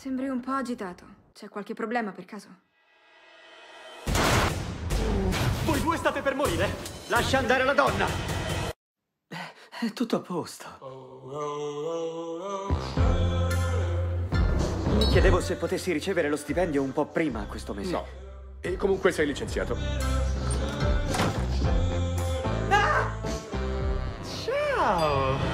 Sembri un po' agitato. C'è qualche problema per caso? Voi due state per morire? Lascia andare la donna! È tutto a posto. Mi chiedevo se potessi ricevere lo stipendio un po' prima questo mese. No. E comunque sei licenziato. Ciao!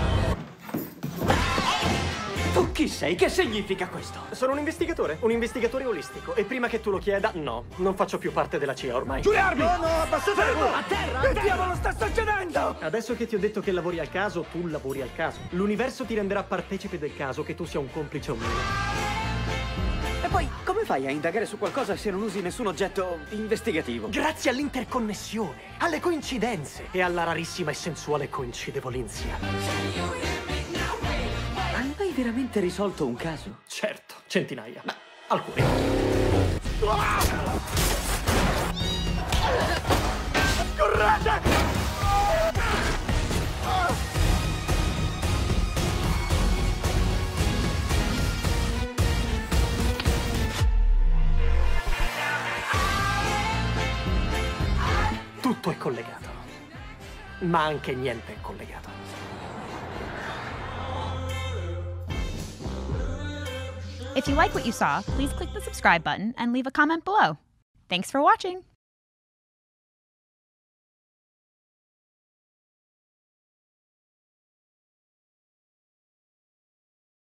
Tu chi sei? Che significa questo? Sono un investigatore olistico. E prima che tu lo chieda, no, non faccio più parte della CIA ormai. Giù le armi! No, abbassate! Fermo! A terra! Che diavolo sta succedendo? Adesso che ti ho detto che lavori al caso, tu lavori al caso. L'universo ti renderà partecipe del caso, che tu sia un complice o meno. E poi, come fai a indagare su qualcosa se non usi nessun oggetto investigativo? Grazie all'interconnessione, alle coincidenze e alla rarissima e sensuale coincidevolenzia. Hai mai veramente risolto un caso? Certo, centinaia. Ma alcuni. Correte! Tutto è collegato, ma anche niente è collegato. If you like what you saw, please click the subscribe button and leave a comment below. Thanks for watching!